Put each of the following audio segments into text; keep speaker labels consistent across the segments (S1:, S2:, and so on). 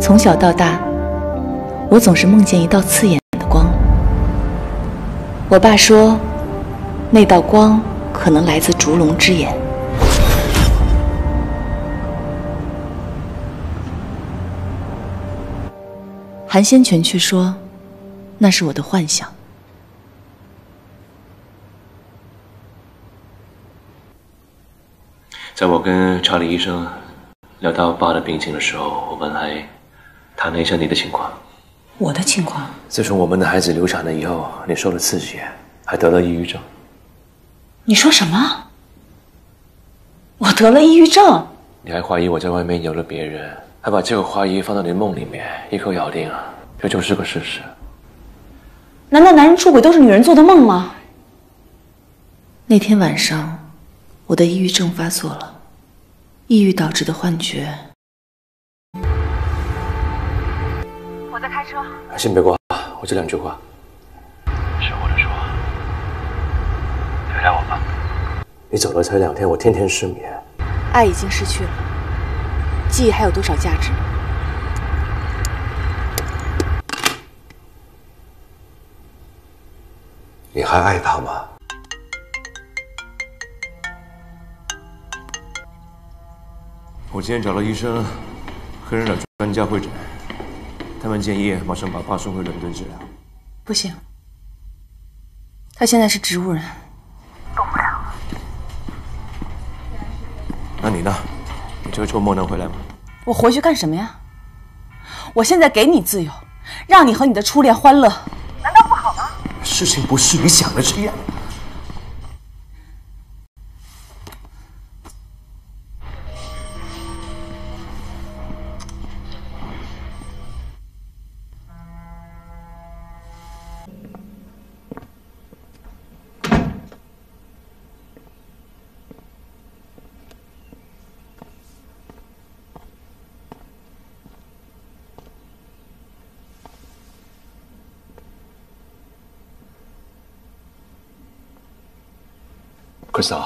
S1: 从小到大，我总是梦见一道刺眼的光。我爸说，那道光可能来自烛龙之眼。韩先权却说，那是我的幻想。
S2: 在我跟查理医生聊到爸的病情的时候，我们还谈了一下你的情况。
S3: 我的情况？
S2: 自从我们的孩子流产了以后，你受了刺激，还得了抑郁症。
S3: 你说什么？我得了抑郁症？
S2: 你还怀疑我在外面有了别人，还把这个怀疑放到你的梦里面，一口咬定啊，这就是个事实。
S3: 难道男人出轨都是女人做的梦吗？
S1: 那天晚上，我的抑郁症发作了，抑郁导致的幻觉。
S3: 我在开车。
S2: 先别挂，我这2句话。是我的错，原谅我吧。你走了才2天，我天天失眠。
S1: 爱已经失去了，记忆还有多少价值？
S2: 你还爱他吗？我今天找了医生和人脑专家会诊，他们建议马上把爸送回伦敦治疗。
S1: 不行，他现在是植物人，
S3: 动不了。
S2: 那你呢？你这个周末能回来吗？
S3: 我回去干什么呀？我现在给你自由，让你和你的初恋欢乐，难道不好吗？
S2: 事情不是你想的这样。Crystal，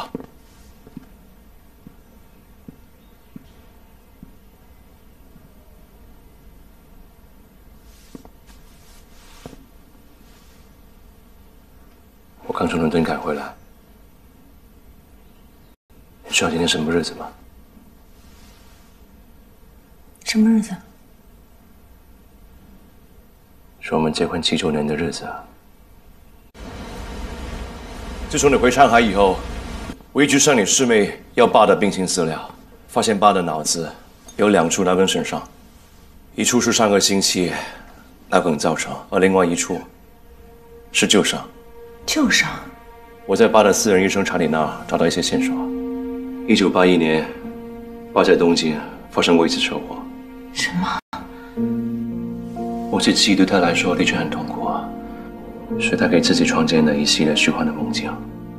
S2: 我刚从伦敦赶回来。你知道今天什么日子吗？
S1: 什么日子？
S2: 是我们结婚7周年的日子啊！自从你回上海以后，我一直向你师妹要爸的病情资料，发现爸的脑子有2处脑梗损伤，一处是上个星期脑梗造成，而另外一处是旧伤。
S1: 旧伤？
S2: 我在爸的私人医生查理那儿找到一些线索。1981年，爸在东京发生过一次车祸。
S1: 什么？
S2: 忘记记忆对他来说的确很痛苦啊，所以他给自己创建了一系列虚幻的梦境。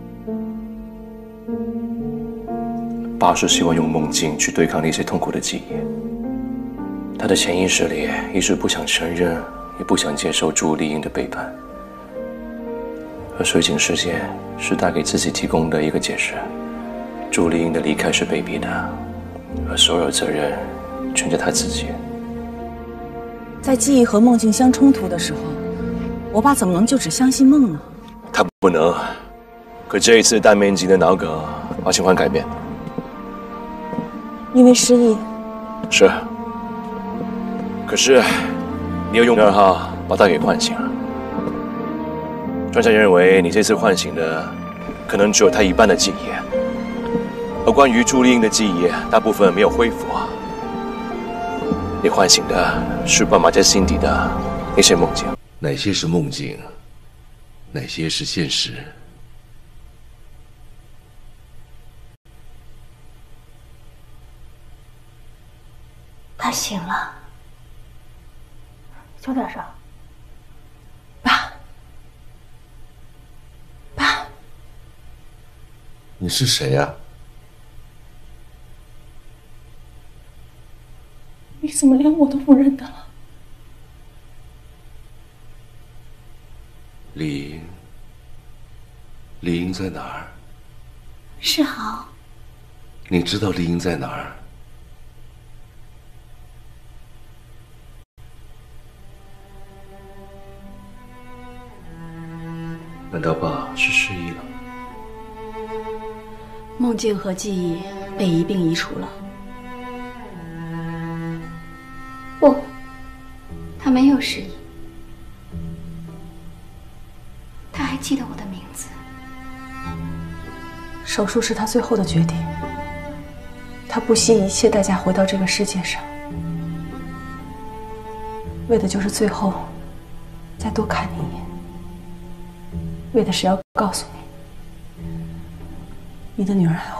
S2: 爸是希望用梦境去对抗那些痛苦的记忆。他的潜意识里一直不想承认，也不想接受朱丽英的背叛。而睡醒事件是他给自己提供的一个解释：朱丽英的离开是被逼的，而所有责任全在他自己。
S3: 在记忆和梦境相冲突的时候，我爸怎么能就只相信梦呢？
S2: 他不能。可这一次大面积的脑梗把情况改变。
S3: 因为失忆。
S2: 是。可是你要用2号把他给唤醒了。专家认为你这次唤醒的可能只有他一半的记忆，而关于朱丽英的记忆大部分没有恢复。你唤醒的是爸埋在心底的那些梦境。
S4: 哪些是梦境，哪些是现实？
S3: 他醒了，小点声。爸，爸，
S4: 你是谁呀？
S3: 你怎么连我都不认得了？
S4: 李英，李英在哪儿？
S3: 世豪，
S4: 你知道李英在哪儿？
S2: 难道爸是失忆了？
S5: 梦境和记忆被一并移除了。
S6: 不，他没有失忆，他还记得我的名字。
S3: 手术是他最后的决定，他不惜一切代价回到这个世界上，为的就是最后再多看你一眼，为的是要告诉你，你的女儿还活。